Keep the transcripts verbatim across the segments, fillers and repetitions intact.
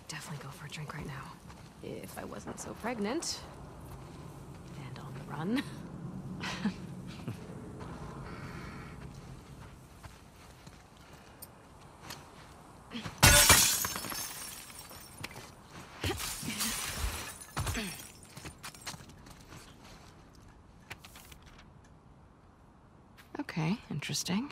definitely go for a drink right now. If I wasn't so pregnant. And on the run. Okay, interesting.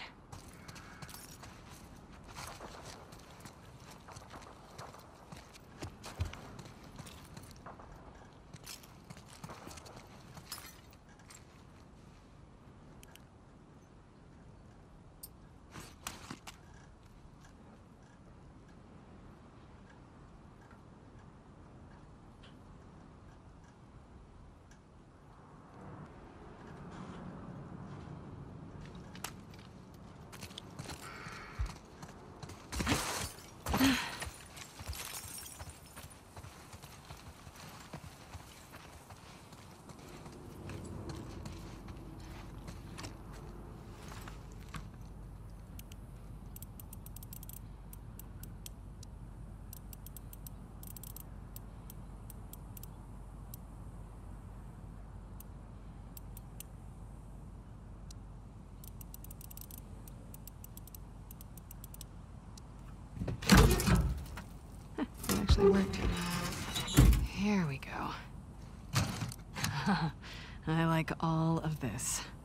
Actually worked. Here we go. I like all of this.